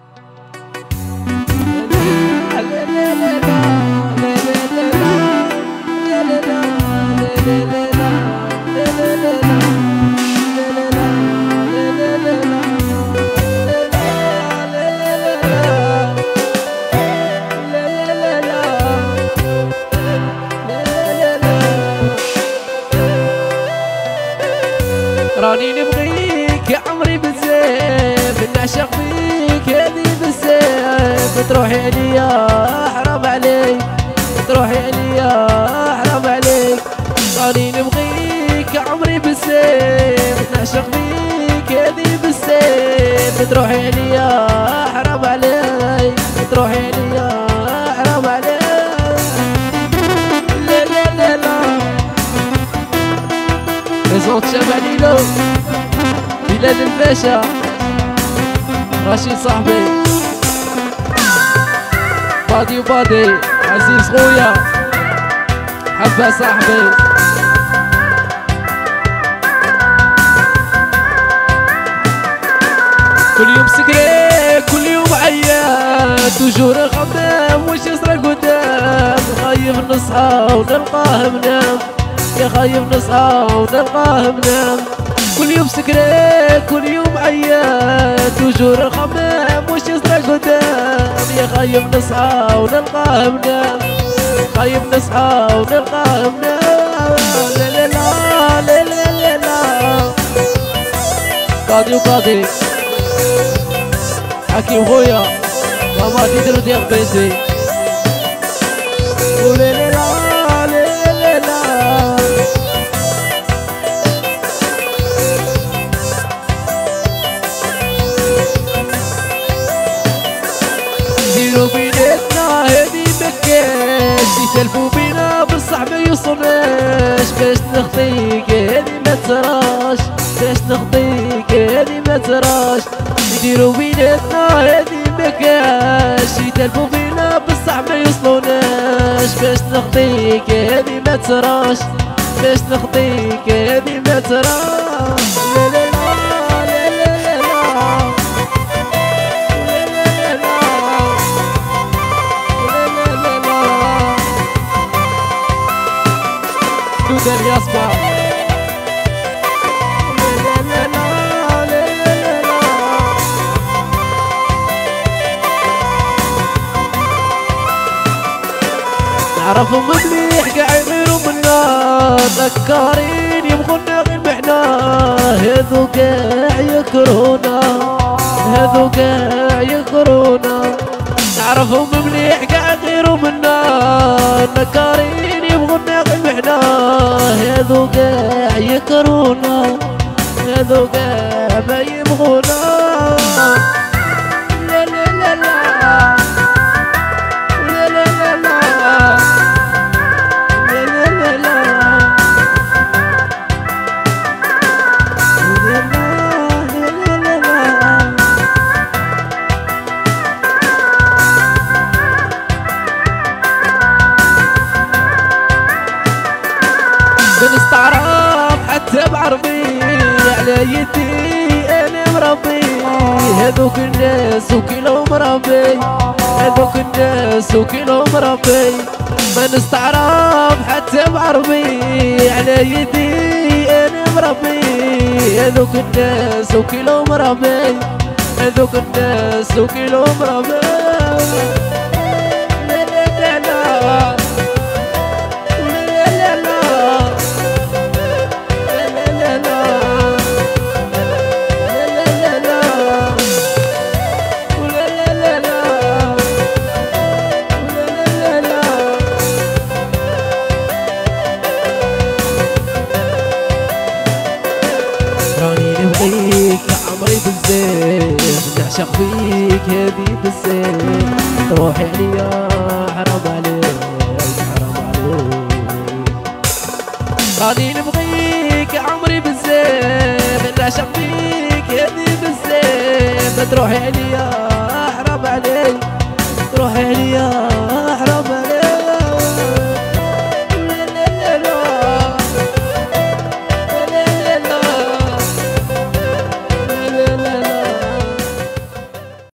راني نبغيك يا عمري بزاف، نعشق فيك هذي بزاف، تروحي عليا حرام عليك، تروحي عليا حرام عليك. راني نبغيك يا عمري بزاف، نعشق فيك هذي بزاف، تروحي عليا حرام عليك، تروحي عليا حرام عليك. لا لا لا لا ريزونت شاب عليلو بلال الباشا رشيد صاحبي بادي وبادي عزيز خويا حبة صاحبي. كل يوم سكري كل يوم عيان، توجور خدام وش يصرى قدام، خايف نصحى ونلقاه منام، يا خايف نصحى ونلقاه منام. كل يوم سكري كل يوم عيان، توجور الخمام وش يصرى قدام، يا خايف نصحى ونلقاه منام، خايف نصحى ونلقاه منام. لا لا لا لا لا لا لا قاضي وقاضي حكيم خويا ماما تدير ديال بيتي. ولا لا لا لا لا لا ديرو بيناتنا هادي مكاش، يسلفو بينا بصح ما يوصلناش، باش نخطيك هادي ما تراش، باش نخطيك هادي ما تراش. يديرو بيناتنا هادي مكاش، يسلفو بينا بصح ما يوصلوناش، باش نخطيك هادي ما تراش، باش نخطيك هادي ما تراش. لا لا لا لا لا لا دودة الياسبا. نعرفهم مليح قاع يغيروا منا، ذكارين يبغونا غير محنا، هذو قاع يكرونا، هذو قاع يكرونا. نعرفهم مليح قاع يغيروا منا، ذكارين يبغونا غير محنا، هذو قاع يكرونا، هذو قاع ما يبغونا. لا لا لا لا لا لا لا لا لا لا بنستعرف حتى بعربي، على يدي انا مربي، هذوك الناس وكيلو مربي، هذوك الناس وكيلو مربي. ما نستعرف حتى بعربي، على يدي انا مربي، هذوك الناس وكيلو مربي، هذوك الناس وكيلو مربي. لا لا لا لا نبغيك يا عمري بزاف، نعشق فيك هادي بزاف، روحي عليا حرام عليك، حرام عليك. راني نبغيك يا عمري بزاف، نعشق فيك هادي بزاف، تروحي عليا حرام عليك، تروحي عليا